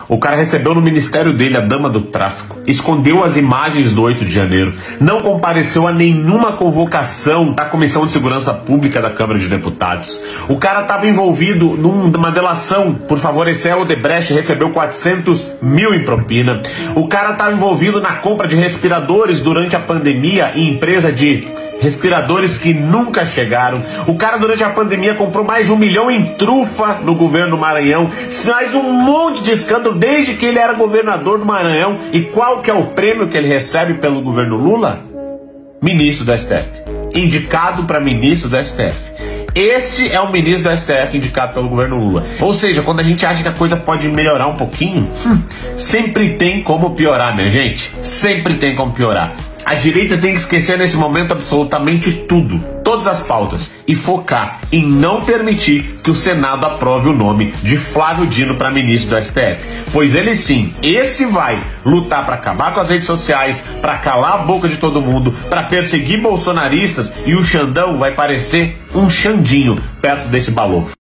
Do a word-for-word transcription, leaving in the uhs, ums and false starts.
O cara recebeu no ministério dele a dama do tráfico, escondeu as imagens do oito de janeiro, não compareceu a nenhuma convocação da Comissão de Segurança Pública da Câmara de Deputados. O cara estava envolvido numa delação por favorecer a Odebrecht, recebeu quatrocentos mil em propina. O cara estava envolvido na compra de respiradores durante a pandemia em empresa de respiradores que nunca chegaram. O cara durante a pandemia comprou mais de um milhão em trufa no governo do Maranhão. Mais um monte de escândalo desde que ele era governador do Maranhão. E qual que é o prêmio que ele recebe pelo governo Lula? Ministro do S T F. Indicado para ministro do S T F. Esse é o ministro do S T F indicado pelo governo Lula. Ou seja, quando a gente acha que a coisa pode melhorar um pouquinho, hum, sempre tem como piorar, minha gente. Sempre tem como piorar. A direita tem que esquecer nesse momento absolutamente tudo, todas as pautas, e focar em não permitir que o Senado aprove o nome de Flávio Dino para ministro do S T F. Pois ele sim, esse vai lutar para acabar com as redes sociais, para calar a boca de todo mundo, para perseguir bolsonaristas, e o Xandão vai parecer um Xandinho perto desse balão.